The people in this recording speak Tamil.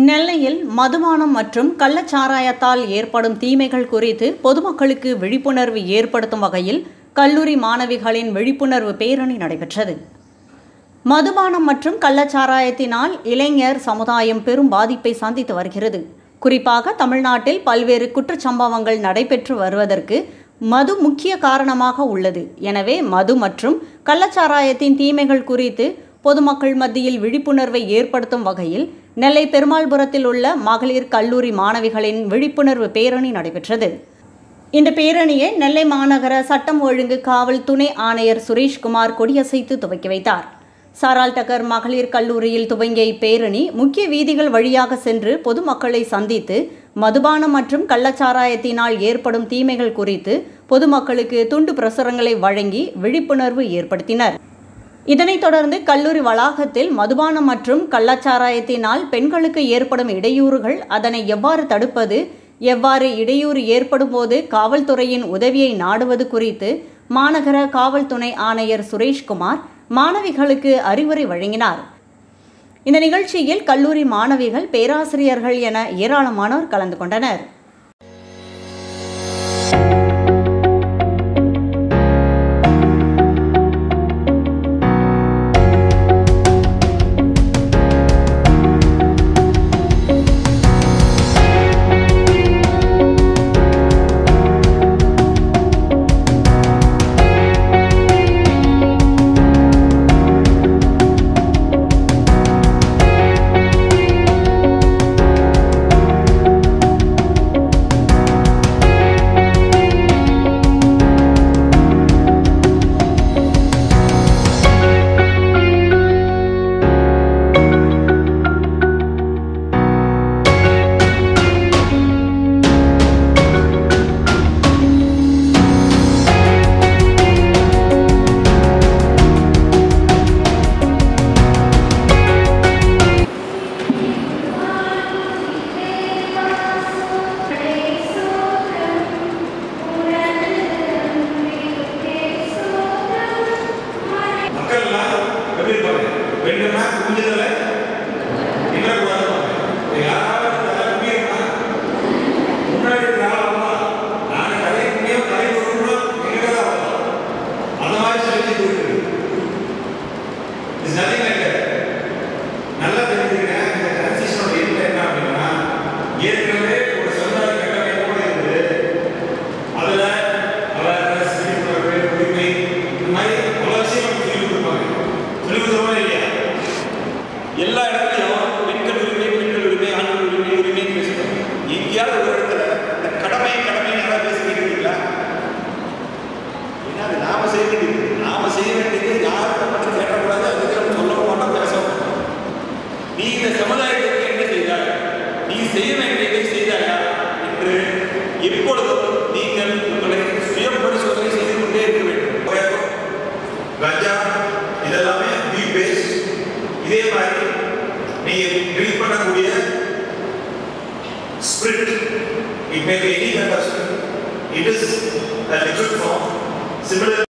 நெல்லையில் மதுபானம் மற்றும் கள்ளச்சாராயத்தால் ஏற்படும் தீமைகள் குறித்து பொதுமக்களுக்கு விழிப்புணர்வு ஏற்படுத்தும் வகையில் கல்லூரி மாணவிகளின் விழிப்புணர்வு பேரணி நடைபெற்றது. மதுபானம் மற்றும் கள்ளச்சாராயத்தினால் இளைஞர் சமுதாயம் பெரும் பாதிப்பை சந்தித்து வருகிறது. குறிப்பாக தமிழ்நாட்டில் பல்வேறு குற்றச்சம்பவங்கள் நடைபெற்று வருவதற்கு மது முக்கிய காரணமாக உள்ளது. எனவே மது மற்றும் கள்ளச்சாராயத்தின் தீமைகள் குறித்து பொதுமக்கள் மத்தியில் விழிப்புணர்வை ஏற்படுத்தும் வகையில் நெல்லை பெருமாள்புரத்தில் உள்ள மகளிர் கல்லூரி மாணவிகளின் விழிப்புணர்வு பேரணி நடைபெற்றது. இந்த பேரணியை நெல்லை மாநகர சட்டம் ஒழுங்கு காவல் துணை ஆணையர் சுரேஷ்குமார் கொடியசைத்து துவக்கி வைத்தார். சாரால் டக்கர் மகளிர் கல்லூரியில் துவங்கிய இப்பேரணி முக்கிய வீதிகள் வழியாக சென்று பொதுமக்களை சந்தித்து மதுபானம் மற்றும் கள்ளச்சாராயத்தினால் ஏற்படும் தீமைகள் குறித்து பொதுமக்களுக்கு துண்டு பிரசுரங்களை வழங்கி விழிப்புணர்வு ஏற்படுத்தினர். இதனைத் தொடர்ந்து கல்லூரி வளாகத்தில் மதுபானம் மற்றும் கள்ளச்சாராயத்தினால் பெண்களுக்கு ஏற்படும் இடையூறுகள், அதனை எவ்வாறு தடுப்பது, எவ்வாறு இடையூறு ஏற்படும் போது காவல்துறையின் உதவியை நாடுவது குறித்து மாநகர காவல் துணை ஆணையர் சுரேஷ்குமார் மாணவிகளுக்கு அறிவுரை வழங்கினார். இந்த நிகழ்ச்சியில் கல்லூரி மாணவிகள், பேராசிரியர்கள் என ஏராளமானோர் கலந்து கொண்டனர். எல்லா இடத்துலையும் பெண்கள் உரிமை, ஆண்கள் உரிமை பேசுகிறோம். எங்கேயாவது ஒரு இடத்துல இந்த கடமை யாராவது பேசிக்கிறீங்களா? ஏன்னா அது நாம செய்ய வேண்டியது யாருக்கு மட்டும் கேட்கக்கூடாது. அதுக்கு நம்ம சொல்ல மாட்டோம், பேச மாட்டோம். நீ இந்த சமுதாயத்திற்கு என்ன செய்தாய், நீ செய்ய வேண்டியதை செய்தாயா என்று எப்பொழுதும் நீங்கள் உங்களை சுய பரிசோதனை செய்து கொண்டே இருக்க வேண்டும். கஞ்சா இதெல்லாமே இதே மாதிரி நீங்க ட்ரிங்க் பண்ணக்கூடிய spirit, it may be any kind of spirit, it is a liquid form similar